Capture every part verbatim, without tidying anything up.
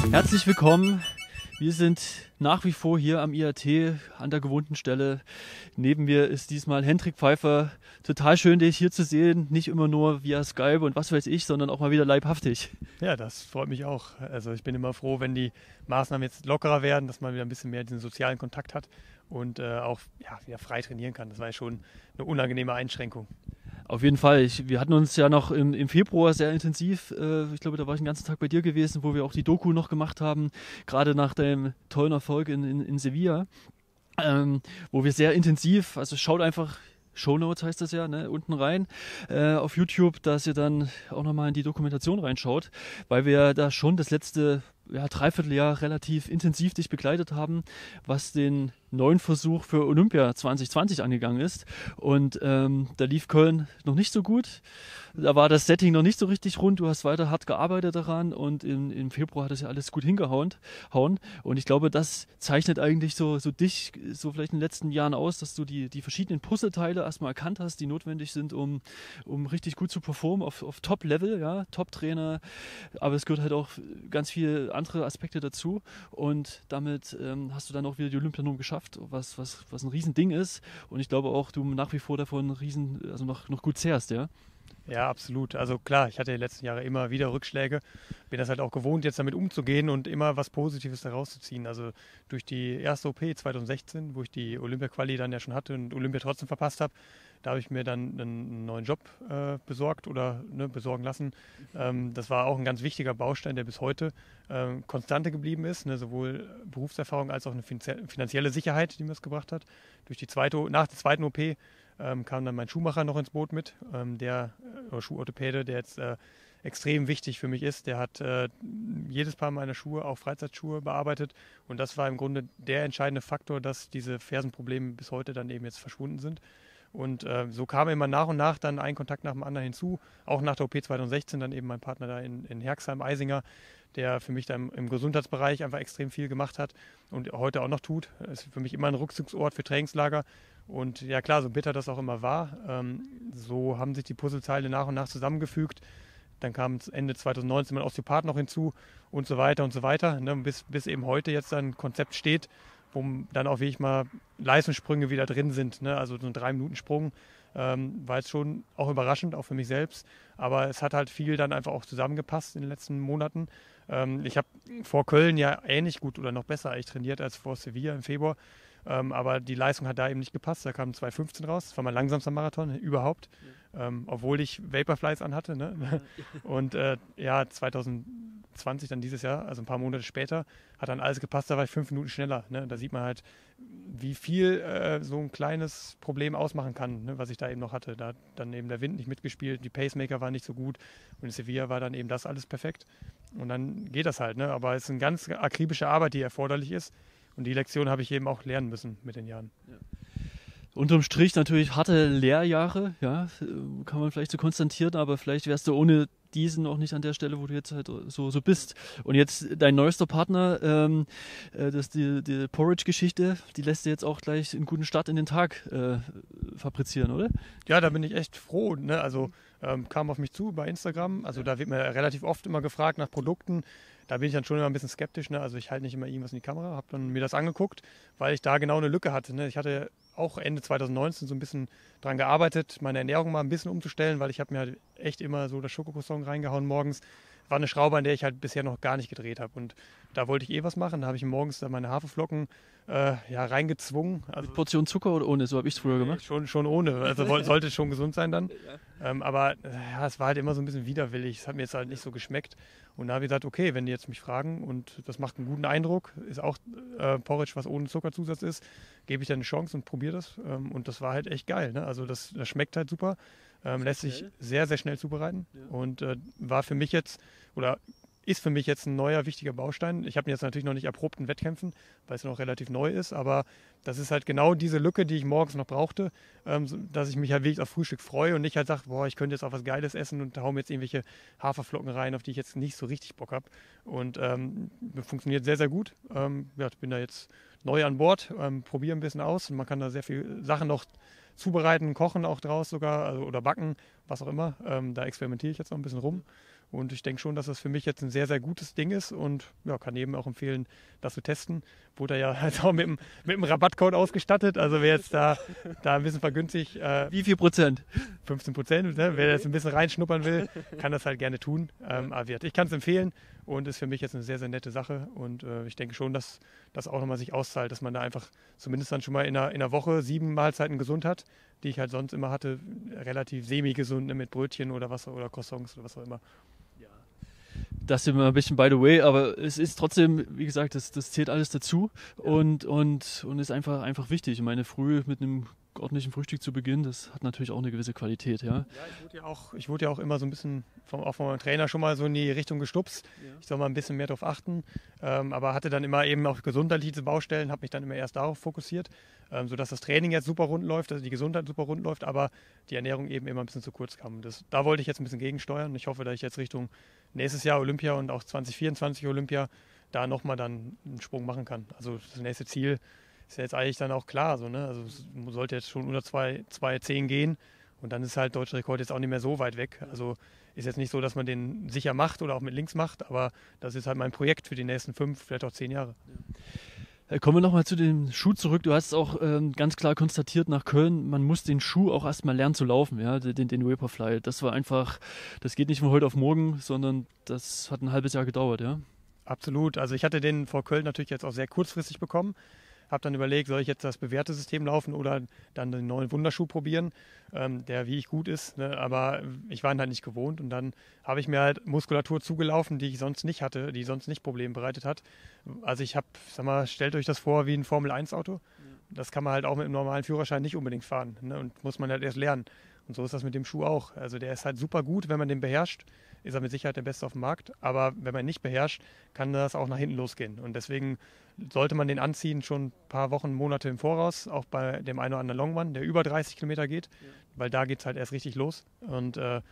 Herzlich willkommen. Wir sind nach wie vor hier am I A T an der gewohnten Stelle. Neben mir ist diesmal Hendrik Pfeiffer. Total schön, dich hier zu sehen. Nicht immer nur via Skype und was weiß ich, sondern auch mal wieder leibhaftig. Ja, das freut mich auch. Also ich bin immer froh, wenn die Maßnahmen jetzt lockerer werden, dass man wieder ein bisschen mehr diesen sozialen Kontakt hat und äh, auch ja, wieder frei trainieren kann. Das war ja schon eine unangenehme Einschränkung. Auf jeden Fall. Ich, wir hatten uns ja noch im, im Februar sehr intensiv, äh, ich glaube, da war ich den ganzen Tag bei dir gewesen, wo wir auch die Doku noch gemacht haben, gerade nach dem tollen Erfolg in, in, in Sevilla, ähm, wo wir sehr intensiv, also schaut einfach, Shownotes heißt das ja, ne, unten rein äh, auf YouTube, dass ihr dann auch nochmal in die Dokumentation reinschaut, weil wir da schon das letzte ja, Dreivierteljahr relativ intensiv dich begleitet haben, was den neuen Versuch für Olympia zwanzig zwanzig angegangen ist. Und ähm, da lief Köln noch nicht so gut. Da war das Setting noch nicht so richtig rund. Du hast weiter hart gearbeitet daran und im, im Februar hat es ja alles gut hingehauen. Hauen. Und ich glaube, das zeichnet eigentlich so, so dich so vielleicht in den letzten Jahren aus, dass du die, die verschiedenen Puzzleteile erstmal erkannt hast, die notwendig sind, um, um richtig gut zu performen auf, auf Top-Level, ja, Top-Trainer. Aber es gehört halt auch ganz viel andere Aspekte dazu. Und damit ähm, hast du dann auch wieder die Olympianorm geschafft, was, was, was ein Riesending ist. Und ich glaube auch, du nach wie vor davon riesen, also noch, noch gut zehrst, ja? Ja, absolut. Also klar, ich hatte die letzten Jahre immer wieder Rückschläge. Bin das halt auch gewohnt, jetzt damit umzugehen und immer was Positives daraus zu ziehen. Also durch die erste O P zwanzig sechzehn, wo ich die Olympia-Quali dann ja schon hatte und Olympia trotzdem verpasst habe, da habe ich mir dann einen neuen Job äh, besorgt oder ne, besorgen lassen. Ähm, das war auch ein ganz wichtiger Baustein, der bis heute äh, konstante geblieben ist. Ne, sowohl Berufserfahrung als auch eine finanzielle Sicherheit, die mir das gebracht hat. Durch die zweite, nach der zweiten O P ähm, kam dann mein Schuhmacher noch ins Boot mit, ähm, der äh, Schuhorthopäde, der jetzt äh, extrem wichtig für mich ist. Der hat äh, jedes Paar meiner Schuhe, auch Freizeitschuhe, bearbeitet. Und das war im Grunde der entscheidende Faktor, dass diese Fersenprobleme bis heute dann eben jetzt verschwunden sind. Und äh, so kam immer nach und nach dann ein Kontakt nach dem anderen hinzu. Auch nach der O P zwanzig sechzehn dann eben mein Partner da in, in Herxheim, Eisinger, der für mich da im, im Gesundheitsbereich einfach extrem viel gemacht hat und heute auch noch tut. Ist für mich immer ein Rückzugsort für Trainingslager. Und ja klar, so bitter das auch immer war, ähm, so haben sich die Puzzleteile nach und nach zusammengefügt. Dann kam Ende zwanzig neunzehn mein Osteopath noch hinzu und so weiter und so weiter, ne, bis, bis eben heute jetzt ein Konzept steht, wo dann auch wirklich mal Leistungssprünge wieder drin sind. Ne? Also so ein drei Minuten Sprung ähm, war jetzt schon auch überraschend, auch für mich selbst. Aber es hat halt viel dann einfach auch zusammengepasst in den letzten Monaten. Ähm, ich habe vor Köln ja ähnlich gut oder noch besser eigentlich trainiert als vor Sevilla im Februar. Ähm, aber die Leistung hat da eben nicht gepasst. Da kam zwei fünfzehn raus. Das war mein langsamster Marathon überhaupt. Ja. Ähm, obwohl ich Vaporflies anhatte. Ne? Ja. Und äh, ja, zwanzig zwanzig dann dieses Jahr, also ein paar Monate später, hat dann alles gepasst. Da war ich fünf Minuten schneller. Ne? Da sieht man halt, wie viel äh, so ein kleines Problem ausmachen kann, ne? Was ich da eben noch hatte. Da hat dann eben der Wind nicht mitgespielt, die Pacemaker waren nicht so gut. Und in Sevilla war dann eben das alles perfekt. Und dann geht das halt. Ne? Aber es ist eine ganz akribische Arbeit, die erforderlich ist. Und die Lektion habe ich eben auch lernen müssen mit den Jahren. Ja. Unterm Strich natürlich harte Lehrjahre, ja, kann man vielleicht so konstatieren, aber vielleicht wärst du ohne diesen auch nicht an der Stelle, wo du jetzt halt so, so bist. Und jetzt dein neuester Partner, ähm, das ist die, die Porridge-Geschichte, die lässt dir jetzt auch gleich einen guten Start in den Tag äh, fabrizieren, oder? Ja, da bin ich echt froh. Ne? Also ähm, kam auf mich zu bei Instagram. Also da wird mir relativ oft immer gefragt nach Produkten. Da bin ich dann schon immer ein bisschen skeptisch. Ne? Also ich halte nicht immer irgendwas in die Kamera, habe dann mir das angeguckt, weil ich da genau eine Lücke hatte. Ne? Ich hatte auch Ende zwanzig neunzehn so ein bisschen dran gearbeitet, meine Ernährung mal ein bisschen umzustellen, weil ich habe mir halt echt immer so das Schokokroissant reingehauen morgens. War eine Schraube, an der ich halt bisher noch gar nicht gedreht habe. Und da wollte ich eh was machen. Da habe ich morgens dann meine Haferflocken äh, ja, reingezwungen. Also mit Portion Zucker oder ohne? So habe ich es früher gemacht. Schon, schon ohne. Also sollte schon gesund sein dann. Ja. Ähm, aber ja, es war halt immer so ein bisschen widerwillig. Es hat mir jetzt halt nicht so geschmeckt. Und da habe ich gesagt, okay, wenn die jetzt mich fragen und das macht einen guten Eindruck, ist auch äh, Porridge, was ohne Zuckerzusatz ist, gebe ich dann eine Chance und probiere das. Ähm, und das war halt echt geil. Ne? Also das, das schmeckt halt super. Ähm, lässt sich sehr, sehr schnell zubereiten. Ja. Und äh, war für mich jetzt, oder ist für mich jetzt ein neuer, wichtiger Baustein. Ich habe ihn jetzt natürlich noch nicht erprobt in Wettkämpfen, weil es noch relativ neu ist, aber das ist halt genau diese Lücke, die ich morgens noch brauchte, ähm, so, dass ich mich halt wirklich auf Frühstück freue und nicht halt sage, boah, ich könnte jetzt auch was Geiles essen und hau mir jetzt irgendwelche Haferflocken rein, auf die ich jetzt nicht so richtig Bock habe. Und ähm, funktioniert sehr, sehr gut. Ähm, ja, ich bin da jetzt neu an Bord, ähm, probiere ein bisschen aus und man kann da sehr viele Sachen noch zubereiten, kochen auch draus sogar, also, oder backen, was auch immer. Ähm, da experimentiere ich jetzt noch ein bisschen rum. Und ich denke schon, dass das für mich jetzt ein sehr, sehr gutes Ding ist und ja, kann jedem auch empfehlen, das zu testen. Wurde ja jetzt auch mit einem, mit einem Rabattcode ausgestattet. Also wer jetzt da, da ein bisschen vergünstigt. Äh, Wie viel Prozent? fünfzehn Prozent. Ne? Wer jetzt ein bisschen reinschnuppern will, kann das halt gerne tun. Ähm, aber ich kann es empfehlen und ist für mich jetzt eine sehr, sehr nette Sache. Und äh, ich denke schon, dass das auch nochmal sich auszahlt, dass man da einfach zumindest dann schon mal in einer, in einer Woche sieben Mahlzeiten gesund hat, die ich halt sonst immer hatte, relativ semi-gesund, ne? Mit Brötchen oder was oder Croissants oder was auch immer. Das sind wir ein bisschen by the way, aber es ist trotzdem, wie gesagt, das, das zählt alles dazu ja. und, und, und ist einfach, einfach wichtig. Ich meine, früh mit einem ordentlichen Frühstück zu beginnen, das hat natürlich auch eine gewisse Qualität. Ja, ja ich, wurde ja auch, ich wurde ja auch immer so ein bisschen, vom, auch von meinem Trainer schon mal so in die Richtung gestupst. Ja. Ich soll mal ein bisschen mehr darauf achten, ähm, aber hatte dann immer eben auch gesundheitliche Baustellen, habe mich dann immer erst darauf fokussiert, ähm, sodass das Training jetzt super rund läuft, also die Gesundheit super rund läuft, aber die Ernährung eben immer ein bisschen zu kurz kam. Das, da wollte ich jetzt ein bisschen gegensteuern. Ich hoffe, dass ich jetzt Richtung nächstes Jahr Olympia und auch zwanzig vierundzwanzig Olympia da nochmal dann einen Sprung machen kann. Also das nächste Ziel ist ja jetzt eigentlich dann auch klar. So, ne? Also es sollte jetzt schon unter zwei Komma zehn gehen und dann ist halt deutscher Rekord jetzt auch nicht mehr so weit weg. Also ist jetzt nicht so, dass man den sicher macht oder auch mit links macht, aber das ist halt mein Projekt für die nächsten fünf, vielleicht auch zehn Jahre. Ja. Kommen wir nochmal zu dem Schuh zurück. Du hast auch ähm, ganz klar konstatiert nach Köln, man muss den Schuh auch erstmal lernen zu laufen, ja, den, den Vaporfly. Das war einfach, das geht nicht von heute auf morgen, sondern das hat ein halbes Jahr gedauert, ja. Absolut. Also ich hatte den vor Köln natürlich jetzt auch sehr kurzfristig bekommen. Habe dann überlegt, soll ich jetzt das bewährte System laufen oder dann den neuen Wunderschuh probieren, ähm, der wie ich gut ist. Ne? Aber ich war ihn halt nicht gewohnt und dann habe ich mir halt Muskulatur zugelaufen, die ich sonst nicht hatte, die sonst nicht Probleme bereitet hat. Also ich habe, sag mal, stellt euch das vor wie ein Formel eins Auto. Ja. Das kann man halt auch mit einem normalen Führerschein nicht unbedingt fahren, ne? Und muss man halt erst lernen. Und so ist das mit dem Schuh auch. Also der ist halt super gut, wenn man den beherrscht, ist er mit Sicherheit der Beste auf dem Markt. Aber wenn man ihn nicht beherrscht, kann das auch nach hinten losgehen. Und deswegen sollte man den anziehen schon ein paar Wochen, Monate im Voraus, auch bei dem einen oder anderen Longrun, der über dreißig Kilometer geht, ja. Weil da geht es halt erst richtig los. Und äh,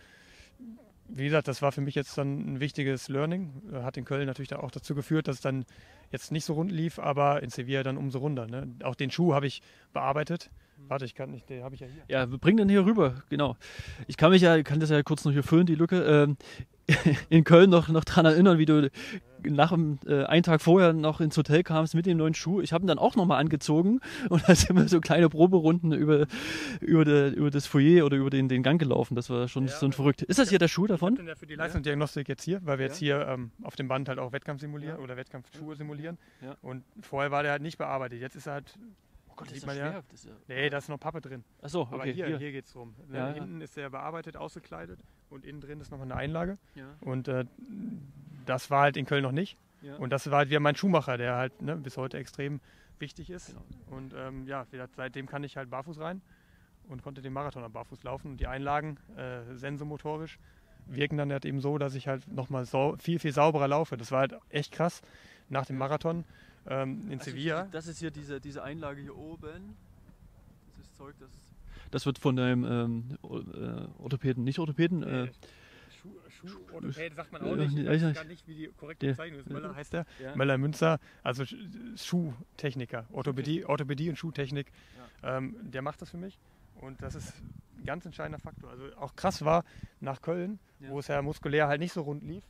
wie gesagt, das war für mich jetzt dann ein wichtiges Learning. Hat in Köln natürlich auch dazu geführt, dass es dann jetzt nicht so rund lief, aber in Sevilla dann umso runder. Ne? Auch den Schuh habe ich bearbeitet. Warte, ich kann nicht, den habe ich ja hier. Ja, bring den hier rüber, genau. Ich kann mich ja, kann das ja kurz noch hier füllen, die Lücke. Ähm, in Köln noch, noch dran erinnern, wie du nach dem, äh, einen Tag vorher noch ins Hotel kamst mit dem neuen Schuh. Ich habe ihn dann auch nochmal angezogen und da sind wir so kleine Proberunden über, über, de, über das Foyer oder über den, den Gang gelaufen. Das war schon, ja, schon verrückt. Ist das hier der Schuh davon? Ich bin ja für die Leistungsdiagnostik jetzt hier, weil wir ja. jetzt hier ähm, auf dem Band halt auch Wettkampf simulieren ja. oder Wettkampfschuhe simulieren. Ja. Und vorher war der halt nicht bearbeitet. Jetzt ist er halt... Oh Gott, sieht ist man schwer. ja. Das ist ja... Nee, da ist noch Pappe drin. Ach so, okay. Aber hier, hier. hier geht es drum. Ne? Ja, hinten ja. ist der bearbeitet, ausgekleidet und innen drin ist nochmal eine Einlage. Ja. Und äh, das war halt in Köln noch nicht. Ja. Und das war halt wieder mein Schuhmacher, der halt ne, bis heute extrem wichtig ist. Genau. Und ähm, ja, seitdem kann ich halt barfuß rein und konnte den Marathon am barfuß laufen. Und die Einlagen, äh, sensomotorisch, wirken dann halt eben so, dass ich halt nochmal sau- viel, viel sauberer laufe. Das war halt echt krass nach dem Marathon ähm, in also Sevilla. Das ist hier diese, diese Einlage hier oben. Das ist Zeug, das, das wird von einem ähm, Orthopäden, nicht Orthopäden. Äh, Schuhorthopäde sagt man auch nicht. Ich weiß gar nicht, wie die korrekte Bezeichnung ist. Möller heißt der. Ja. Möller-Münzer, also Schuhtechniker, Orthopädie, Orthopädie und Schuhtechnik. Ja. Ähm, der macht das für mich. Und das ist ein ganz entscheidender Faktor. Also auch krass war nach Köln, ja. wo es ja muskulär halt nicht so rund lief.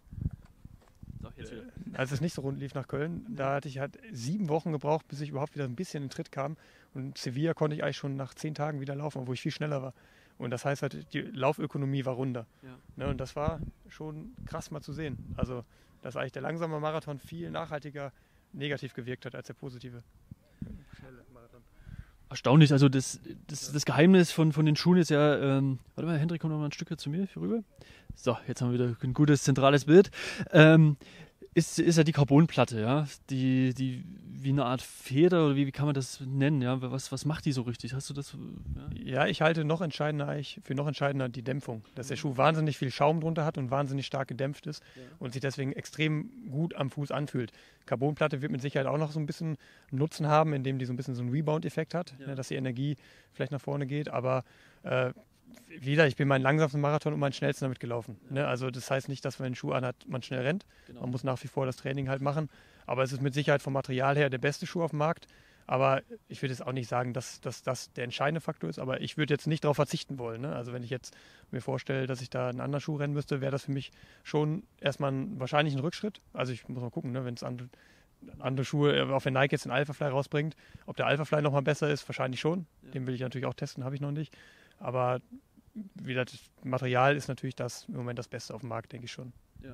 So, jetzt wieder. Als es nicht so rund lief nach Köln, ja. da hatte ich halt sieben Wochen gebraucht, bis ich überhaupt wieder ein bisschen in den Tritt kam. Und Sevilla konnte ich eigentlich schon nach zehn Tagen wieder laufen, obwohl ich viel schneller war. Und das heißt halt, die Laufökonomie war runder. Ja. Ne, und das war schon krass mal zu sehen. Also, dass eigentlich der langsame Marathon viel nachhaltiger negativ gewirkt hat als der positive. Schnelle Marathon. Erstaunlich, also das, das, das Geheimnis von, von den Schuhen ist ja, ähm, warte mal, Hendrik, komm noch mal ein Stück zu mir hier rüber. So, jetzt haben wir wieder ein gutes zentrales Bild. Ähm, ist, ist ja die Carbonplatte, ja, die, die wie eine Art Feder oder wie, wie kann man das nennen, ja, was, was macht die so richtig? Hast du das? Ja, ja ich halte noch entscheidender eigentlich, für noch entscheidender die Dämpfung, dass der Schuh wahnsinnig viel Schaum drunter hat und wahnsinnig stark gedämpft ist ja. und sich deswegen extrem gut am Fuß anfühlt. Carbonplatte wird mit Sicherheit auch noch so ein bisschen Nutzen haben, indem die so ein bisschen so einen Rebound-Effekt hat, ja. ne, dass die Energie vielleicht nach vorne geht, aber äh, wieder, ich bin meinen langsamsten Marathon und meinen schnellsten damit gelaufen. Ja. Ne? Also das heißt nicht, dass man den Schuh anhat, man schnell rennt. Genau. Man muss nach wie vor das Training halt machen. Aber es ist mit Sicherheit vom Material her der beste Schuh auf dem Markt. Aber ich würde jetzt auch nicht sagen, dass, dass das der entscheidende Faktor ist, aber ich würde jetzt nicht darauf verzichten wollen. Ne? Also wenn ich jetzt mir vorstelle, dass ich da einen anderen Schuh rennen müsste, wäre das für mich schon erstmal ein, wahrscheinlich ein Rückschritt. Also ich muss mal gucken, ne? Wenn es andere, andere Schuhe, auch wenn Nike jetzt den Alphafly rausbringt, ob der Alphafly nochmal besser ist, wahrscheinlich schon. Ja. Den will ich natürlich auch testen, habe ich noch nicht. Aber wieder das Material ist natürlich das im Moment das Beste auf dem Markt, denke ich schon. Ja.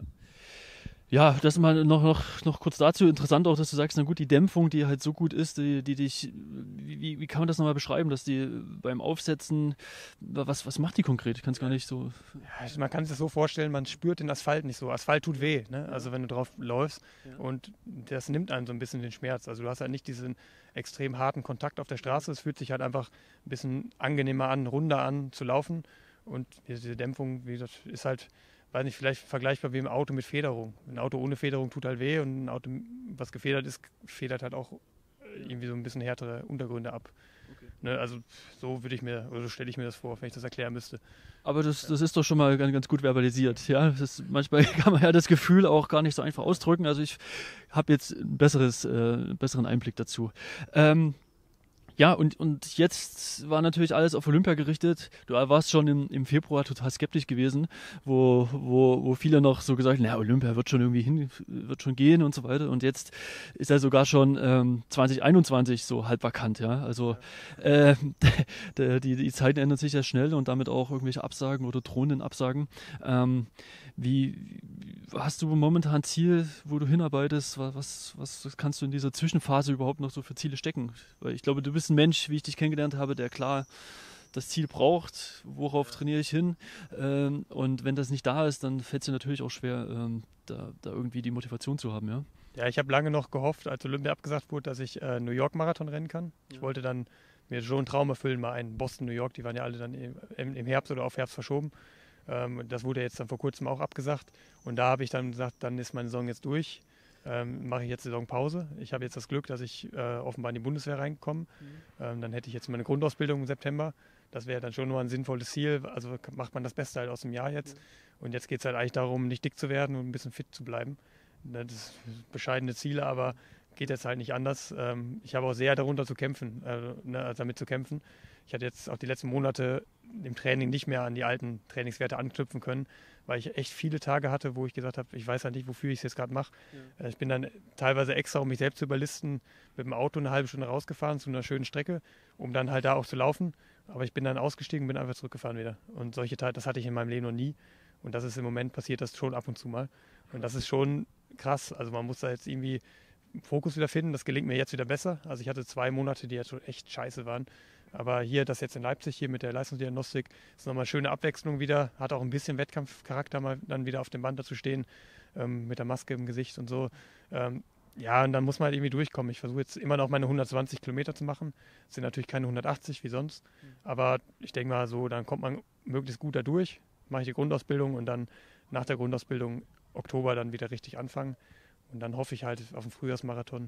Ja, das mal noch, noch, noch kurz dazu. Interessant auch, dass du sagst, na gut, die Dämpfung, die halt so gut ist, die, die dich, wie, wie kann man das nochmal beschreiben, dass die beim Aufsetzen, was, was macht die konkret? Ich kann es gar nicht so... Ja, man kann sich das so vorstellen, man spürt den Asphalt nicht so. Asphalt tut weh, ne? Also wenn du drauf läufst ja. und das nimmt einem so ein bisschen den Schmerz. Also du hast halt nicht diesen extrem harten Kontakt auf der Straße, es fühlt sich halt einfach ein bisschen angenehmer an, runder an zu laufen und diese Dämpfung, wie gesagt, ist halt... weiß nicht, vielleicht vergleichbar wie im Auto mit Federung. Ein Auto ohne Federung tut halt weh und ein Auto, was gefedert ist, federt halt auch irgendwie so ein bisschen härtere Untergründe ab. Okay. Ne, also so würde ich mir, oder so stelle ich mir das vor, wenn ich das erklären müsste. Aber das, das ist doch schon mal ganz, ganz gut verbalisiert. Ja? Das ist, manchmal kann man ja das Gefühl auch gar nicht so einfach ausdrücken. Also ich habe jetzt ein besseres, äh, besseren Einblick dazu. Ähm, Ja, und, und jetzt war natürlich alles auf Olympia gerichtet. Du warst schon im, im Februar total skeptisch gewesen, wo, wo, wo viele noch so gesagt haben, na, Olympia wird schon irgendwie hin, wird schon gehen und so weiter. Und jetzt ist er sogar schon ähm, zwanzig einundzwanzig so halb vakant, ja. Also äh, die, die, die Zeiten ändern sich ja schnell und damit auch irgendwelche Absagen oder drohenden Absagen. Ähm, wie hast du momentan ein Ziel, wo du hinarbeitest? Was, was, was kannst du in dieser Zwischenphase überhaupt noch so für Ziele stecken? Weil ich glaube, du bist ein Mensch, wie ich dich kennengelernt habe, der klar das Ziel braucht, worauf trainiere ich hin. Ähm, und wenn das nicht da ist, dann fällt es dir natürlich auch schwer, ähm, da, da irgendwie die Motivation zu haben, ja? Ja, ich habe lange noch gehofft, als Olympia abgesagt wurde, dass ich äh, New York Marathon rennen kann. Ich ja. wollte dann mir schon einen Traum erfüllen, mal einen Boston, New York, die waren ja alle dann im, im Herbst oder auf Herbst verschoben. Ähm, das wurde jetzt dann vor kurzem auch abgesagt. Und da habe ich dann gesagt, dann ist meine Saison jetzt durch. Ähm, mache ich jetzt Saisonpause. Ich habe jetzt das Glück, dass ich äh, offenbar in die Bundeswehr reinkomme. Mhm. Ähm, dann hätte ich jetzt meine Grundausbildung im September. Das wäre dann schon nur ein sinnvolles Ziel. Also macht man das Beste halt aus dem Jahr jetzt. Mhm. Und jetzt geht es halt eigentlich darum, nicht dick zu werden und ein bisschen fit zu bleiben. Das sind bescheidene Ziele, aber geht jetzt halt nicht anders. Ähm, ich habe auch sehr darunter zu kämpfen, äh, ne, damit zu kämpfen. Ich hatte jetzt auch die letzten Monate im Training nicht mehr an die alten Trainingswerte anknüpfen können, weil ich echt viele Tage hatte, wo ich gesagt habe, ich weiß halt nicht, wofür ich es jetzt gerade mache. Ja. Ich bin dann teilweise extra, um mich selbst zu überlisten, mit dem Auto eine halbe Stunde rausgefahren zu einer schönen Strecke, um dann halt da auch zu laufen. Aber ich bin dann ausgestiegen und bin einfach zurückgefahren wieder. Und solche Tage, das hatte ich in meinem Leben noch nie. Und das ist im Moment passiert, das schon ab und zu mal. Und das ist schon krass. Also man muss da jetzt irgendwie Fokus wieder finden. Das gelingt mir jetzt wieder besser. Also ich hatte zwei Monate, die jetzt schon echt scheiße waren. Aber hier, das jetzt in Leipzig, hier mit der Leistungsdiagnostik, ist nochmal eine schöne Abwechslung wieder. Hat auch ein bisschen Wettkampfcharakter, mal dann wieder auf dem Band dazu stehen, ähm, mit der Maske im Gesicht und so. Ähm, ja, und dann muss man halt irgendwie durchkommen. Ich versuche jetzt immer noch meine hundertzwanzig Kilometer zu machen. Das sind natürlich keine hundertachtzig wie sonst. Aber ich denke mal so, dann kommt man möglichst gut da durch. Mache ich die Grundausbildung und dann nach der Grundausbildung Oktober dann wieder richtig anfangen. Und dann hoffe ich halt auf den Frühjahrsmarathon.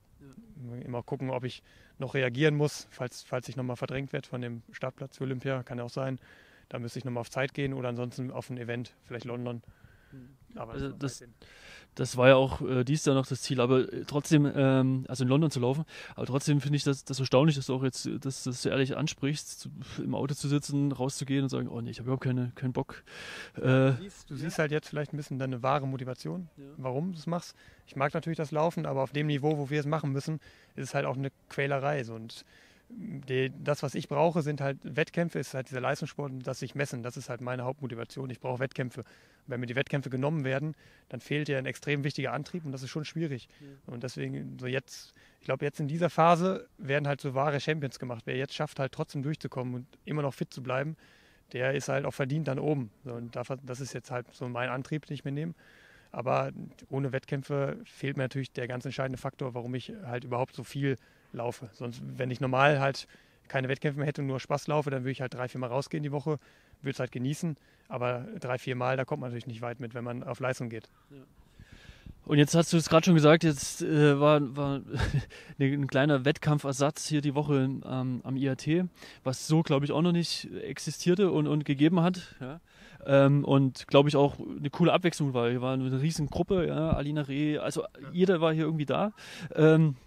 Ja. Immer gucken, ob ich noch reagieren muss, falls, falls ich nochmal verdrängt werde von dem Startplatz für Olympia, kann ja auch sein. Da müsste ich nochmal auf Zeit gehen oder ansonsten auf ein Event, vielleicht London. Aber also das, das war ja auch äh, dies Jahr noch das Ziel, aber äh, trotzdem, ähm, also in London zu laufen, aber trotzdem finde ich das, das erstaunlich, dass du auch jetzt das, das so ehrlich ansprichst, zu, im Auto zu sitzen, rauszugehen und sagen, oh nee, ich habe überhaupt keine, keinen Bock. Äh, du siehst, du siehst halt jetzt vielleicht ein bisschen deine wahre Motivation, ja. Warum du es machst. Ich mag natürlich das Laufen, aber auf dem Niveau, wo wir es machen müssen, ist es halt auch eine Quälerei. So. Und die, das, was ich brauche, sind halt Wettkämpfe, ist halt dieser Leistungssport, das sich messen. Das ist halt meine Hauptmotivation. Ich brauche Wettkämpfe. Wenn mir die Wettkämpfe genommen werden, dann fehlt ja ein extrem wichtiger Antrieb und das ist schon schwierig. Ja. Und deswegen, so jetzt, ich glaube, jetzt in dieser Phase werden halt so wahre Champions gemacht. Wer jetzt schafft, halt trotzdem durchzukommen und immer noch fit zu bleiben, der ist halt auch verdient dann oben. So, und das ist jetzt halt so mein Antrieb, den ich mir nehme. Aber ohne Wettkämpfe fehlt mir natürlich der ganz entscheidende Faktor, warum ich halt überhaupt so viel laufe. Sonst, wenn ich normal halt keine Wettkämpfe mehr hätte und nur Spaß laufe, dann würde ich halt drei, vier Mal rausgehen die Woche, würde es halt genießen. Aber drei, vier Mal, da kommt man natürlich nicht weit mit, wenn man auf Leistung geht. Ja. Und jetzt hast du es gerade schon gesagt, jetzt äh, war, war ein kleiner Wettkampfersatz hier die Woche ähm, am I A T, was so, glaube ich, auch noch nicht existierte und, und gegeben hat. Ja. Ähm, und, glaube ich, auch eine coole Abwechslung war. Hier war eine riesen Gruppe, ja, Alina Reh, also jeder war hier irgendwie da. Ähm,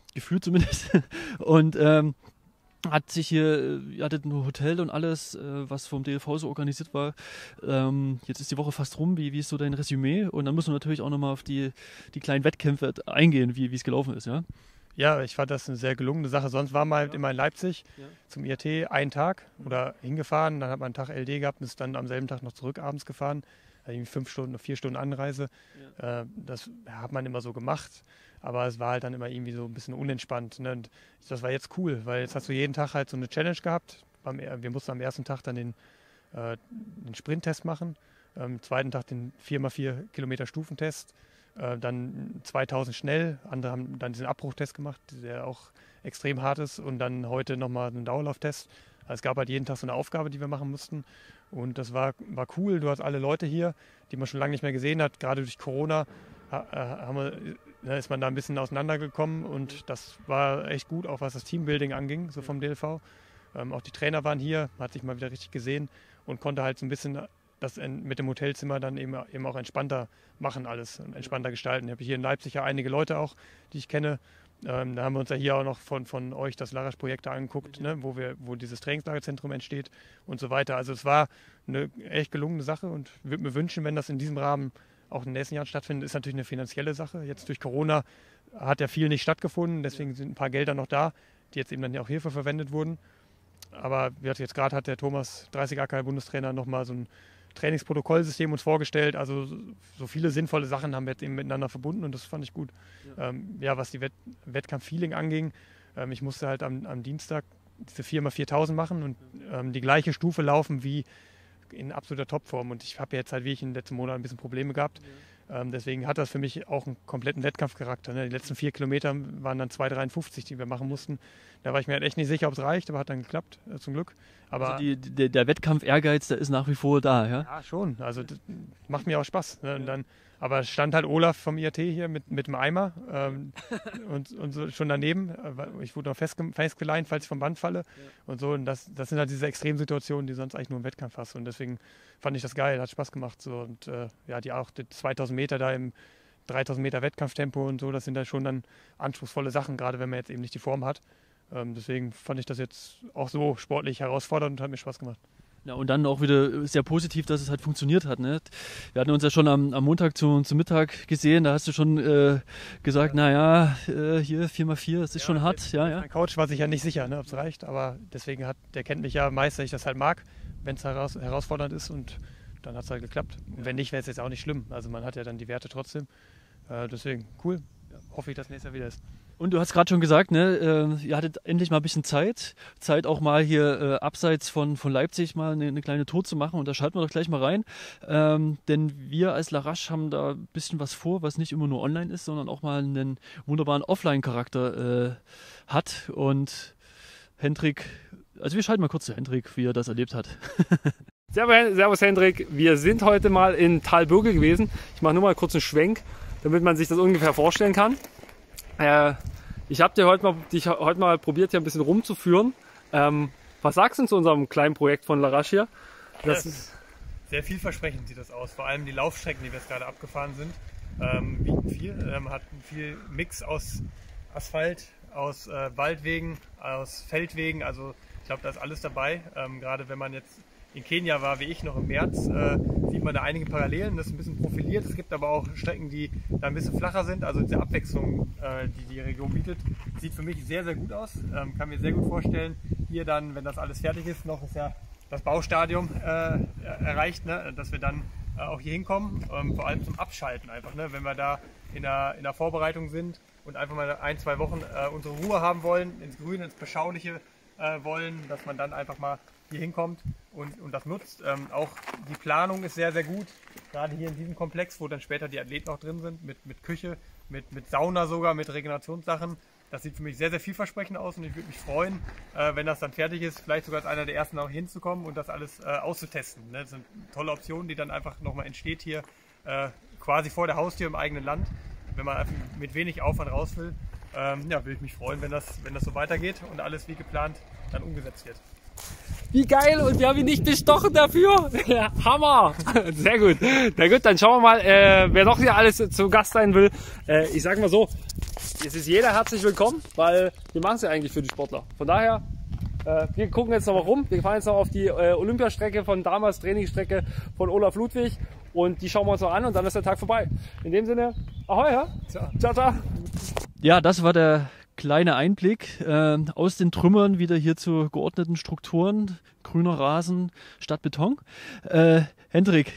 gefühlt zumindest. Und ähm, hat sich hier, ihr hattet ein Hotel und alles, äh, was vom D L V so organisiert war. Ähm, jetzt ist die Woche fast rum. Wie, wie ist so dein Resümee? Und dann müssen wir natürlich auch nochmal auf die, die kleinen Wettkämpfe eingehen, wie es gelaufen ist, ja? Ja, ich fand das eine sehr gelungene Sache. Sonst war man halt immer in Leipzig ja. zum I R T einen Tag oder hingefahren. Dann hat man einen Tag L D gehabt und ist dann am selben Tag noch zurück abends gefahren. Also fünf Stunden, vier Stunden Anreise. Ja. Äh, das hat man immer so gemacht. Aber es war halt dann immer irgendwie so ein bisschen unentspannt. Ne? Und das war jetzt cool, weil jetzt hast du jeden Tag halt so eine Challenge gehabt. Wir mussten am ersten Tag dann den, äh, den Sprinttest machen. Am zweiten Tag den vier mal vier Kilometer Stufentest. Äh, dann zweitausend schnell. Andere haben dann diesen Abbruchtest gemacht, der auch extrem hart ist. Und dann heute nochmal einen Dauerlauftest. Also es gab halt jeden Tag so eine Aufgabe, die wir machen mussten. Und das war, war cool. Du hast alle Leute hier, die man schon lange nicht mehr gesehen hat. Gerade durch Corona haben wir, da ist man da ein bisschen auseinandergekommen. Und das war echt gut, auch was das Teambuilding anging, so vom D L V. Ähm, auch die Trainer waren hier, man hat sich mal wieder richtig gesehen und konnte halt so ein bisschen das mit dem Hotelzimmer dann eben, eben auch entspannter machen alles und entspannter gestalten. Ich habe hier in Leipzig ja einige Leute auch, die ich kenne. Ähm, da haben wir uns ja hier auch noch von, von euch das Larasch-Projekt angeguckt, ne, wo, wir, wo dieses Trainingslagerzentrum entsteht und so weiter. Also es war eine echt gelungene Sache und würde mir wünschen, wenn das in diesem Rahmen auch in den nächsten Jahren stattfindet. Ist natürlich eine finanzielle Sache. Jetzt durch Corona hat ja viel nicht stattgefunden, deswegen sind ein paar Gelder noch da, die jetzt eben dann auch hierfür verwendet wurden. Aber jetzt gerade hat der Thomas dreißig A K Bundestrainer nochmal so ein Trainingsprotokollsystem uns vorgestellt. Also so viele sinnvolle Sachen haben wir jetzt eben miteinander verbunden und das fand ich gut. Ja, ähm, ja was die Wett Wettkampf-Feeling anging, ähm, ich musste halt am, am Dienstag diese vier mal viertausend machen und ähm, die gleiche Stufe laufen wie in absoluter Topform. Und ich habe jetzt halt wie ich in den letzten Monaten ein bisschen Probleme gehabt. Ja. Ähm, deswegen hat das für mich auch einen kompletten Wettkampfcharakter. Ne? Die letzten vier Kilometer waren dann zwei dreiundfünfzig, die wir machen mussten. Da war ich mir halt echt nicht sicher, ob es reicht, aber hat dann geklappt, äh, zum Glück. Aber also die, die, der Wettkampf-Ehrgeiz, der ist nach wie vor da, ja? Ja, schon. Also das macht mir auch Spaß. Ne? Und dann, aber stand halt Olaf vom I R T hier mit, mit dem Eimer ähm, und, und so schon daneben. Ich wurde noch festge festgeleint, falls ich vom Band falle. Ja. Und so. Und das, das sind halt diese Extremsituationen, die sonst eigentlich nur im Wettkampf hast. Und deswegen fand ich das geil, hat Spaß gemacht. So. Und äh, ja, die auch die zweitausend Meter da im dreitausend Meter Wettkampftempo und so, das sind da schon dann anspruchsvolle Sachen, gerade wenn man jetzt eben nicht die Form hat. Ähm, deswegen fand ich das jetzt auch so sportlich herausfordernd und hat mir Spaß gemacht. Ja, und dann auch wieder sehr positiv, dass es halt funktioniert hat. Ne? Wir hatten uns ja schon am, am Montag zu, zum Mittag gesehen, da hast du schon äh, gesagt, ja. naja, äh, hier vier mal vier, das ist ja, schon hart. Der, ja, ja. Mein Coach war sich ja nicht sicher, ne, ob es reicht, aber deswegen hat, der kennt mich ja meist, dass ich das halt mag, wenn es heraus, herausfordernd ist und dann hat es halt geklappt. Und wenn nicht, wäre es jetzt auch nicht schlimm. Also man hat ja dann die Werte trotzdem. Äh, deswegen, cool. Ja, hoffe ich, dass nächstes Jahr wieder ist. Und du hast gerade schon gesagt, ne, äh, ihr hattet endlich mal ein bisschen Zeit. Zeit auch mal hier äh, abseits von, von Leipzig mal eine, eine kleine Tour zu machen. Und da schalten wir doch gleich mal rein. Ähm, denn wir als Larasch haben da ein bisschen was vor, was nicht immer nur online ist, sondern auch mal einen wunderbaren Offline-Charakter äh, hat. Und Hendrik, also wir schalten mal kurz zu Hendrik, wie er das erlebt hat. Servus Hendrik, wir sind heute mal in Thalbürgel gewesen. Ich mache nur mal kurz einen Schwenk, damit man sich das ungefähr vorstellen kann. Äh, ich habe dir heute mal, dich heute mal probiert, hier ein bisschen rumzuführen. Ähm, was sagst du zu unserem kleinen Projekt von Larasch hier? Das ja, ist sehr vielversprechend sieht das aus. Vor allem die Laufstrecken, die wir jetzt gerade abgefahren sind, ähm, bieten viel. Ähm, hat viel Mix aus Asphalt, aus äh, Waldwegen, aus Feldwegen. Also ich glaube, da ist alles dabei. Ähm, gerade wenn man jetzt in Kenia war, wie ich noch im März, äh, sieht man da einige Parallelen. Das ist ein bisschen profiliert. Es gibt aber auch Strecken, die da ein bisschen flacher sind. Also diese Abwechslung, äh, die die Region bietet, sieht für mich sehr, sehr gut aus. Ähm, kann mir sehr gut vorstellen, hier dann, wenn das alles fertig ist, noch ist ja das Baustadium äh, erreicht, ne? Dass wir dann äh, auch hier hinkommen. Ähm, vor allem zum Abschalten einfach, ne? Wenn wir da in der, in der Vorbereitung sind und einfach mal ein, zwei Wochen äh, unsere Ruhe haben wollen, ins Grüne, ins Beschauliche äh, wollen, dass man dann einfach mal hier hinkommt und, und das nutzt. Ähm, auch die Planung ist sehr, sehr gut, gerade hier in diesem Komplex, wo dann später die Athleten auch drin sind, mit, mit Küche, mit, mit Sauna sogar, mit Regenerationssachen. Das sieht für mich sehr, sehr vielversprechend aus und ich würde mich freuen, äh, wenn das dann fertig ist, vielleicht sogar als einer der ersten auch hinzukommen und das alles äh, auszutesten. Ne? Das sind tolle Optionen, die dann einfach nochmal entsteht hier, äh, quasi vor der Haustür im eigenen Land, wenn man einfach mit wenig Aufwand raus will. Ähm, ja, würde ich mich freuen, wenn das, wenn das so weitergeht und alles wie geplant dann umgesetzt wird. Wie geil, und wir haben ihn nicht bestochen dafür. Ja, Hammer. Sehr gut. Na gut, dann schauen wir mal, äh, wer noch hier alles zu Gast sein will. Äh, ich sag mal so, es ist jeder herzlich willkommen, weil wir machen es ja eigentlich für die Sportler. Von daher, äh, wir gucken jetzt noch mal rum. Wir fahren jetzt noch auf die äh, Olympiastrecke von damals, Trainingsstrecke von Olaf Ludwig. Und die schauen wir uns noch an und dann ist der Tag vorbei. In dem Sinne, ahoi, ja? Ciao, ciao. ciao. Ja, das war der kleine Einblick äh, aus den Trümmern wieder hier zu geordneten Strukturen, grüner Rasen statt Beton. Äh, Hendrik,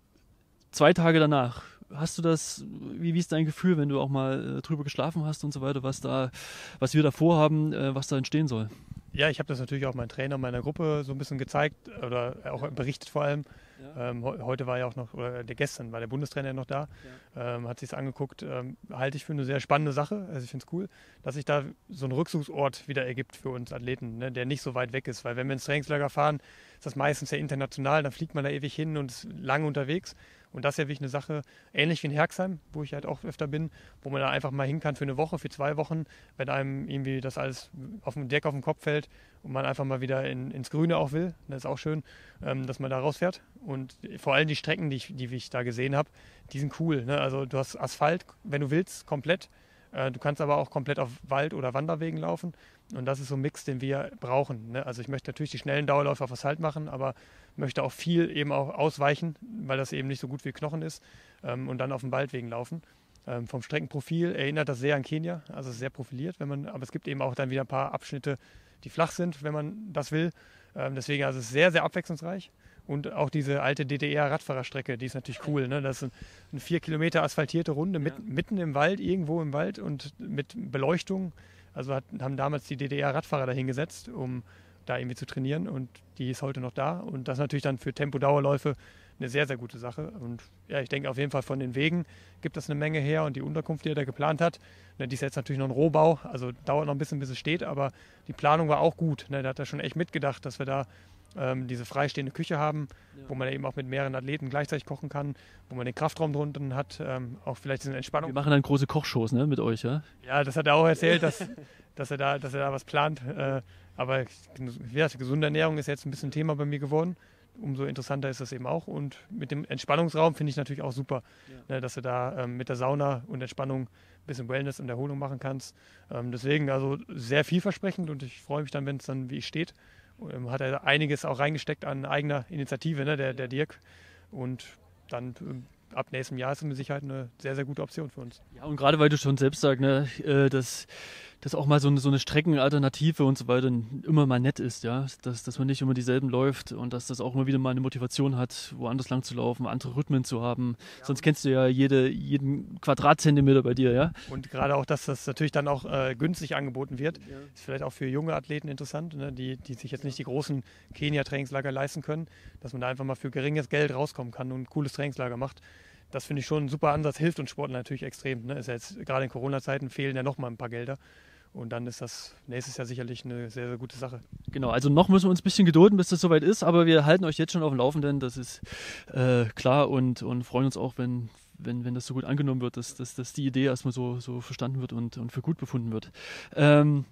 zwei Tage danach, hast du das, wie, wie ist dein Gefühl, wenn du auch mal äh, drüber geschlafen hast und so weiter, was da, was wir da vorhaben, äh, was da entstehen soll? Ja, ich habe das natürlich auch meinem Trainer, meiner Gruppe so ein bisschen gezeigt oder auch berichtet vor allem. Ja. Ähm, heute war ja auch noch, oder der gestern war der Bundestrainer noch da, ja. ähm, hat sich es angeguckt, ähm, halte ich für eine sehr spannende Sache. Also ich finde es cool, dass sich da so ein Rückzugsort wieder ergibt für uns Athleten, ne, der nicht so weit weg ist. Weil wenn wir ins Trainingslager fahren, ist das meistens ja international, dann fliegt man da ewig hin und ist lange unterwegs. Und das ist ja wirklich eine Sache, ähnlich wie in Herxheim, wo ich halt auch öfter bin, wo man da einfach mal hin kann für eine Woche, für zwei Wochen, wenn einem irgendwie das alles auf dem Deck auf den Kopf fällt und man einfach mal wieder in, ins Grüne auch will. Das ist auch schön, ähm, dass man da rausfährt. Und vor allem die Strecken, die ich, die ich da gesehen habe, die sind cool. Ne? Also du hast Asphalt, wenn du willst, komplett. Äh, du kannst aber auch komplett auf Wald- oder Wanderwegen laufen. Und das ist so ein Mix, den wir brauchen. Ne? Also ich möchte natürlich die schnellen Dauerläufe auf Asphalt machen, aber möchte auch viel eben auch ausweichen, weil das eben nicht so gut wie Knochen ist, ähm, und dann auf den Waldwegen laufen. Ähm, vom Streckenprofil erinnert das sehr an Kenia, also sehr profiliert, wenn man, aber es gibt eben auch dann wieder ein paar Abschnitte, die flach sind, wenn man das will. Ähm, deswegen also es ist sehr, sehr abwechslungsreich. Und auch diese alte D D R-Radfahrerstrecke, die ist natürlich cool. Ne? Das ist eine vier Kilometer asphaltierte Runde mit, ja. mitten im Wald, irgendwo im Wald und mit Beleuchtung. Also hat, haben damals die D D R-Radfahrer da hingesetzt, um da irgendwie zu trainieren, und die ist heute noch da. Und das ist natürlich dann für Tempodauerläufe eine sehr, sehr gute Sache. Und ja, ich denke auf jeden Fall von den Wegen gibt das eine Menge her, und die Unterkunft, die er da geplant hat, ne, die ist jetzt natürlich noch ein Rohbau, also dauert noch ein bisschen, bis es steht, aber die Planung war auch gut. Ne? Da hat er schon echt mitgedacht, dass wir da ähm, diese freistehende Küche haben, ja. wo man eben auch mit mehreren Athleten gleichzeitig kochen kann, wo man den Kraftraum drunten hat, ähm, auch vielleicht diese Entspannung. Wir machen dann große Kochshows, ne, mit euch, ja? Ja, das hat er auch erzählt, dass, dass, er, da, dass er da was plant. Äh, aber ja, gesunde Ernährung ist jetzt ein bisschen Thema bei mir geworden. Umso interessanter ist das eben auch. Und mit dem Entspannungsraum finde ich natürlich auch super, ja. ne, dass du da ähm, mit der Sauna und Entspannung ein bisschen Wellness und Erholung machen kannst. Ähm, deswegen also sehr vielversprechend, und ich freue mich dann, wenn es dann wie steht. Ähm, hat er einiges auch reingesteckt an eigener Initiative, ne, der, der Dirk. Und dann ähm, ab nächstem Jahr ist es mit Sicherheit eine sehr, sehr gute Option für uns. Ja, und gerade weil du schon selbst sagst, ne, dass, dass auch mal so eine, so eine Streckenalternative und so weiter immer mal nett ist, ja, dass, dass man nicht immer dieselben läuft und dass das auch immer wieder mal eine Motivation hat, woanders lang zu laufen, andere Rhythmen zu haben. Ja. Sonst kennst du ja jede, jeden Quadratzentimeter bei dir, ja. Und gerade auch, dass das natürlich dann auch äh, günstig angeboten wird, ja. ist vielleicht auch für junge Athleten interessant, ne, die, die sich jetzt nicht die großen Kenia-Trainingslager leisten können, dass man da einfach mal für geringes Geld rauskommen kann und ein cooles Trainingslager macht. Das finde ich schon ein super Ansatz, hilft uns Sportlern natürlich extrem. Ne? Ist ja jetzt, gerade in Corona-Zeiten fehlen ja noch mal ein paar Gelder. Und dann ist das nächstes Jahr sicherlich eine sehr, sehr gute Sache. Genau, also noch müssen wir uns ein bisschen gedulden, bis das soweit ist, aber wir halten euch jetzt schon auf dem Laufenden, das ist äh, klar, und, und freuen uns auch, wenn, wenn, wenn das so gut angenommen wird, dass, dass, dass die Idee erstmal so, so verstanden wird und, und für gut befunden wird. Ähm,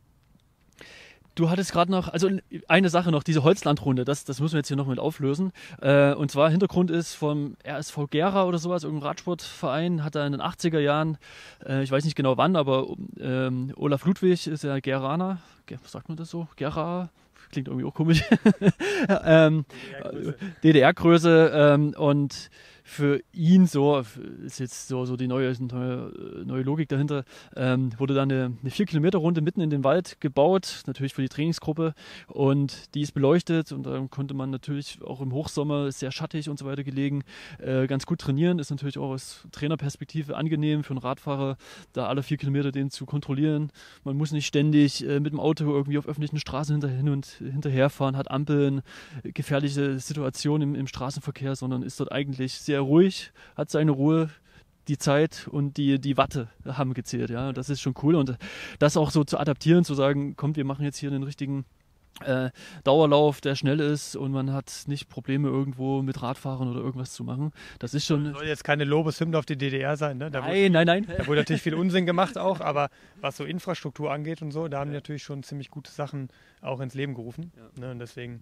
Du hattest gerade noch, also eine Sache noch, diese Holzlandrunde, das, das müssen wir jetzt hier noch mit auflösen. Äh, und zwar Hintergrund ist vom R S V Gera oder sowas, irgendein Radsportverein, hat er in den achtziger Jahren, äh, ich weiß nicht genau wann, aber ähm, Olaf Ludwig ist ja Geraner, sagt man das so? Gera? Klingt irgendwie auch komisch. ähm, D D R-Größe ähm, und für ihn so, ist jetzt so, so die neue, neue, neue Logik dahinter, ähm, wurde dann eine, eine vier Kilometer Runde mitten in den Wald gebaut, natürlich für die Trainingsgruppe, und die ist beleuchtet, und da konnte man natürlich auch im Hochsommer, sehr schattig und so weiter gelegen, äh, ganz gut trainieren. Ist natürlich auch aus Trainerperspektive angenehm für einen Radfahrer, da alle vier Kilometer den zu kontrollieren. Man muss nicht ständig äh, mit dem Auto irgendwie auf öffentlichen Straßen hinter, hin und hinterherfahren, hat Ampeln, gefährliche Situationen im, im Straßenverkehr, sondern ist dort eigentlich sehr ruhig, hat seine Ruhe, die Zeit und die, die Watte haben gezählt. Ja, das ist schon cool, und das auch so zu adaptieren, zu sagen, kommt, wir machen jetzt hier einen richtigen äh, Dauerlauf, der schnell ist, und man hat nicht Probleme irgendwo mit Radfahren oder irgendwas zu machen. Das ist schon... Das soll jetzt keine Lobeshymne auf die D D R sein, ne? Da nein, wurde, nein, nein. Da wurde natürlich viel Unsinn gemacht auch, aber was so Infrastruktur angeht und so, da haben die natürlich schon ziemlich gute Sachen auch ins Leben gerufen. Ja. Ne? Und deswegen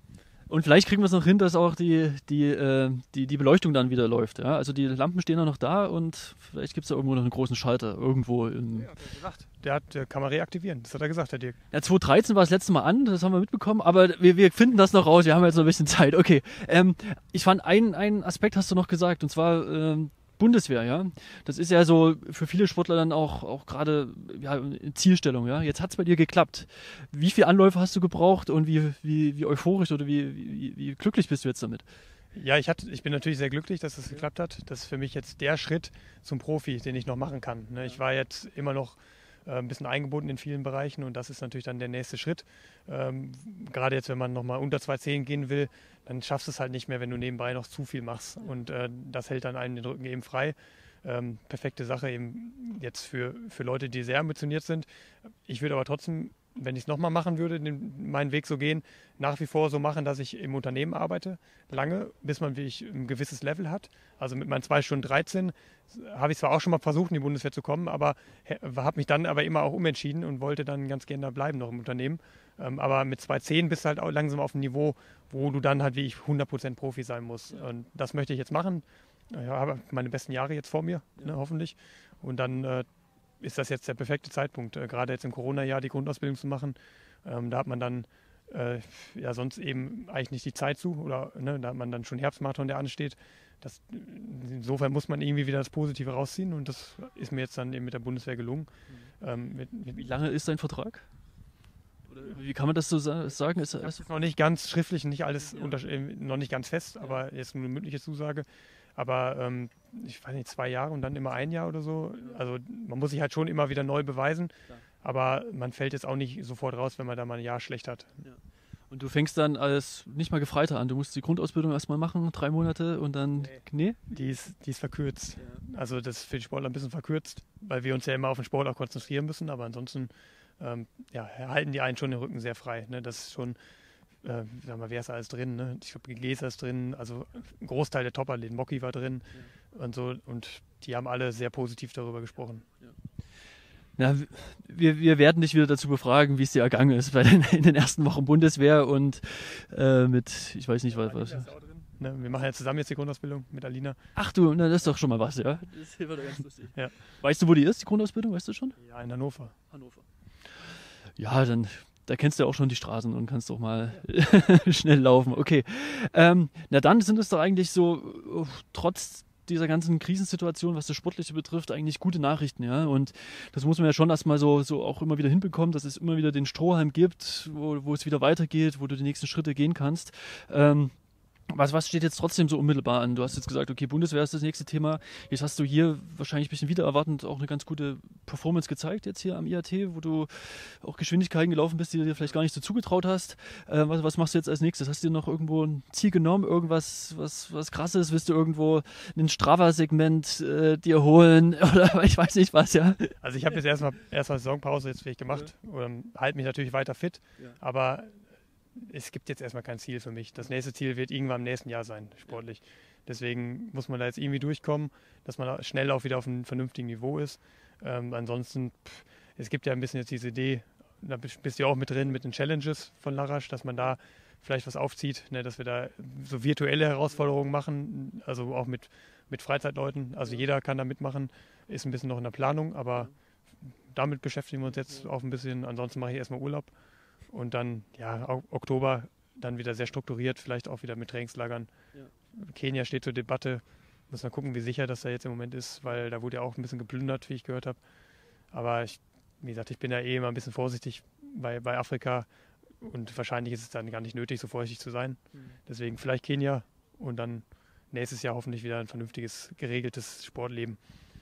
Und vielleicht kriegen wir es noch hin, dass auch die, die, äh, die, die Beleuchtung dann wieder läuft. Ja? Also die Lampen stehen auch noch da und vielleicht gibt es da irgendwo noch einen großen Schalter irgendwo. In Ja, der hat gesagt, der, hat, der kann man reaktivieren, das hat er gesagt, der Dirk. ja, zwanzig dreizehn war das letzte Mal an, das haben wir mitbekommen, aber wir, wir finden das noch raus, wir haben jetzt noch ein bisschen Zeit. Okay, ähm, ich fand, einen, einen Aspekt hast du noch gesagt, und zwar ähm, Bundeswehr, ja. Das ist ja so für viele Sportler dann auch, auch gerade ja, eine Zielstellung, ja. Jetzt hat es bei dir geklappt. Wie viele Anläufe hast du gebraucht und wie, wie, wie euphorisch oder wie, wie, wie glücklich bist du jetzt damit? Ja, ich, hatte, ich bin natürlich sehr glücklich, dass das geklappt hat. Das ist für mich jetzt der Schritt zum Profi, den ich noch machen kann. Ne? Ich war jetzt immer noch äh, ein bisschen eingebunden in vielen Bereichen und das ist natürlich dann der nächste Schritt. Ähm, gerade jetzt, wenn man nochmal unter zwei zehn gehen will, dann schaffst du es halt nicht mehr, wenn du nebenbei noch zu viel machst. Und äh, das hält dann einen den Rücken eben frei. Ähm, perfekte Sache eben jetzt für, für Leute, die sehr ambitioniert sind. Ich würde aber trotzdem, wenn ich es nochmal machen würde, den, meinen Weg so gehen, nach wie vor so machen, dass ich im Unternehmen arbeite, lange, bis man wirklich ein gewisses Level hat. Also mit meinen zwei Stunden dreizehn habe ich zwar auch schon mal versucht, in die Bundeswehr zu kommen, aber habe mich dann aber immer auch umentschieden und wollte dann ganz gerne da bleiben noch im Unternehmen. Ähm, aber mit zwei zehn bist du halt auch langsam auf dem Niveau, wo du dann halt wie ich hundert Prozent Profi sein musst. Und das möchte ich jetzt machen. Ich habe meine besten Jahre jetzt vor mir, ne, hoffentlich. Und dann äh, ist das jetzt der perfekte Zeitpunkt, äh, gerade jetzt im Corona-Jahr die Grundausbildung zu machen. Ähm, da hat man dann äh, ja sonst eben eigentlich nicht die Zeit zu oder ne, da hat man dann schon Herbstmarathon, der ansteht. Das, insofern muss man irgendwie wieder das Positive rausziehen und das ist mir jetzt dann eben mit der Bundeswehr gelungen. Mhm. Ähm, mit, mit Wie lange ist dein Vertrag? Oder wie kann man das so sa- sagen? Ist das das ist noch nicht ganz schriftlich, nicht alles unter, äh, noch nicht ganz fest, aber jetzt nur eine mündliche Zusage. Aber ähm, ich weiß nicht, zwei Jahre und dann immer ein Jahr oder so. Also man muss sich halt schon immer wieder neu beweisen. Aber man fällt jetzt auch nicht sofort raus, wenn man da mal ein Jahr schlecht hat. Und du fängst dann als nicht mal Gefreiter an. Du musst die Grundausbildung erstmal machen, drei Monate und dann. Nee? Die ist, die ist verkürzt. Also das ist für die Sportler ein bisschen verkürzt, weil wir uns ja immer auf den Sport auch konzentrieren müssen. Aber ansonsten ähm, ja, halten die einen schon den Rücken sehr frei. Ne? Das ist schon, äh, sag mal, wer ist alles drin? Ne? Ich glaube, Gegesa ist drin, also ein Großteil der Top-Athleten, Mocky war drin ja. und so. Und die haben alle sehr positiv darüber gesprochen. Ja. Na, wir, wir werden dich wieder dazu befragen, wie es dir ergangen ist bei den, in den ersten Wochen Bundeswehr und äh, mit, ich weiß nicht, was. was. Ne, wir machen ja zusammen jetzt die Grundausbildung mit Alina. Ach du, na, das ist doch schon mal was, ja? Das wird doch ganz lustig. Ja. Weißt du, wo die ist, die Grundausbildung? Weißt du schon? Ja, in Hannover. Hannover. Ja, dann, da kennst du ja auch schon die Straßen und kannst doch mal ja. schnell laufen. Okay. Ähm, na dann sind es doch eigentlich so, trotz dieser ganzen Krisensituation, was das Sportliche betrifft, eigentlich gute Nachrichten, ja. Und das muss man ja schon erstmal so, so auch immer wieder hinbekommen, dass es immer wieder den Strohhalm gibt, wo, wo es wieder weitergeht, wo du die nächsten Schritte gehen kannst. Ähm, Was, was steht jetzt trotzdem so unmittelbar an? Du hast jetzt gesagt, okay, Bundeswehr ist das nächste Thema. Jetzt hast du hier wahrscheinlich ein bisschen wieder erwartend auch eine ganz gute Performance gezeigt jetzt hier am I A T, wo du auch Geschwindigkeiten gelaufen bist, die du dir vielleicht gar nicht so zugetraut hast. Äh, was, was machst du jetzt als nächstes? Hast du dir noch irgendwo ein Ziel genommen? Irgendwas was, was Krasses? Willst du irgendwo ein Strava-Segment äh, dir holen? Oder ich weiß nicht was, ja? Also ich habe jetzt erstmal erstmal Saisonpause jetzt wirklich gemacht ja. und halte mich natürlich weiter fit, ja. aber es gibt jetzt erstmal kein Ziel für mich. Das nächste Ziel wird irgendwann im nächsten Jahr sein, sportlich. Deswegen muss man da jetzt irgendwie durchkommen, dass man schnell auch wieder auf einem vernünftigen Niveau ist. Ähm, ansonsten, pff, es gibt ja ein bisschen jetzt diese Idee, da bist du ja auch mit drin, mit den Challenges von Larasch, dass man da vielleicht was aufzieht, ne, dass wir da so virtuelle Herausforderungen machen, also auch mit, mit Freizeitleuten. Also jeder kann da mitmachen, ist ein bisschen noch in der Planung, aber damit beschäftigen wir uns jetzt auch ein bisschen. Ansonsten mache ich erstmal Urlaub. Und dann, ja, Oktober dann wieder sehr strukturiert, vielleicht auch wieder mit Trainingslagern. Ja. Kenia steht zur Debatte. Muss man gucken, wie sicher das da jetzt im Moment ist, weil da wurde ja auch ein bisschen geplündert, wie ich gehört habe. Aber ich, wie gesagt, ich bin ja eh immer ein bisschen vorsichtig bei, bei Afrika und wahrscheinlich ist es dann gar nicht nötig, so vorsichtig zu sein. Mhm. Deswegen vielleicht Kenia und dann nächstes Jahr hoffentlich wieder ein vernünftiges, geregeltes Sportleben.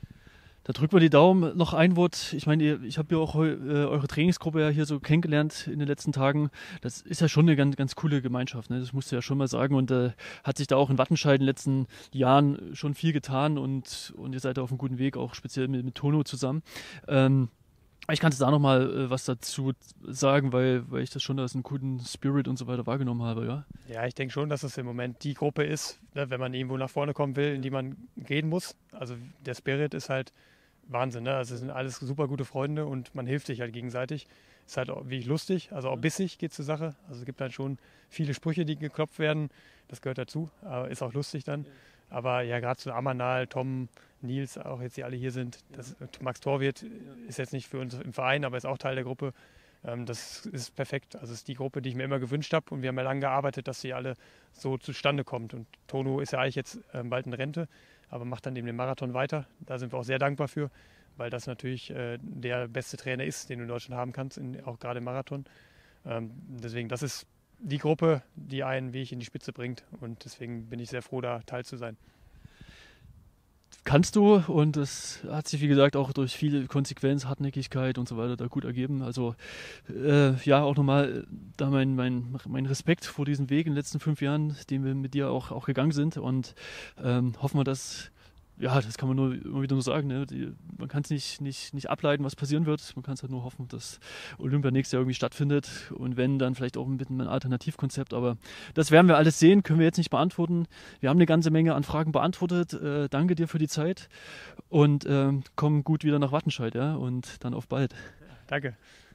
Da drücken wir die Daumen. Noch ein Wort. Ich meine, ich habe ja auch äh, eure Trainingsgruppe ja hier so kennengelernt in den letzten Tagen. Das ist ja schon eine ganz, ganz coole Gemeinschaft. Ne? Das musst du ja schon mal sagen. Und äh, hat sich da auch in Wattenscheid in den letzten Jahren schon viel getan. Und, und ihr seid da auf einem guten Weg, auch speziell mit, mit Tono zusammen. Ähm, ich kann da noch mal äh, was dazu sagen, weil, weil ich das schon als einen guten Spirit und so weiter wahrgenommen habe. Ja, ja ich denke schon, dass es im Moment die Gruppe ist, ne, wenn man irgendwo nach vorne kommen will, in die man gehen muss. Also der Spirit ist halt Wahnsinn, ne? Also es sind alles super gute Freunde und man hilft sich halt gegenseitig. Ist halt auch wirklich lustig, also auch bissig geht zur Sache. Also es gibt dann schon viele Sprüche, die geklopft werden. Das gehört dazu, aber ist auch lustig dann. Aber ja, gerade zu Amanal, Tom, Nils, auch jetzt die alle hier sind. Das, Max Torwirt ist jetzt nicht für uns im Verein, aber ist auch Teil der Gruppe. Ähm, das ist perfekt. Also es ist die Gruppe, die ich mir immer gewünscht habe. Und wir haben ja lange gearbeitet, dass sie alle so zustande kommt. Und Tono ist ja eigentlich jetzt ähm, bald in Rente, aber macht dann eben den Marathon weiter. Da sind wir auch sehr dankbar für, weil das natürlich äh, der beste Trainer ist, den du in Deutschland haben kannst, in, auch gerade im Marathon. Ähm, deswegen, das ist die Gruppe, die einen Weg in die Spitze bringt. Und deswegen bin ich sehr froh, da Teil zu sein. Kannst du, und das hat sich, wie gesagt, auch durch viel Konsequenz, Hartnäckigkeit und so weiter da gut ergeben. Also äh, ja, auch nochmal da mein, mein, mein Respekt vor diesem Weg in den letzten fünf Jahren, den wir mit dir auch, auch gegangen sind, und ähm, hoffen wir, dass, ja, das kann man nur immer wieder nur sagen, ne? Die, man kann es nicht, nicht, nicht ableiten, was passieren wird. Man kann es halt nur hoffen, dass Olympia nächstes Jahr irgendwie stattfindet, und wenn, dann vielleicht auch mit einem Alternativkonzept. Aber das werden wir alles sehen, können wir jetzt nicht beantworten. Wir haben eine ganze Menge an Fragen beantwortet. Äh, danke dir für die Zeit und äh, komm gut wieder nach Wattenscheid, ja, und dann auf bald. Danke.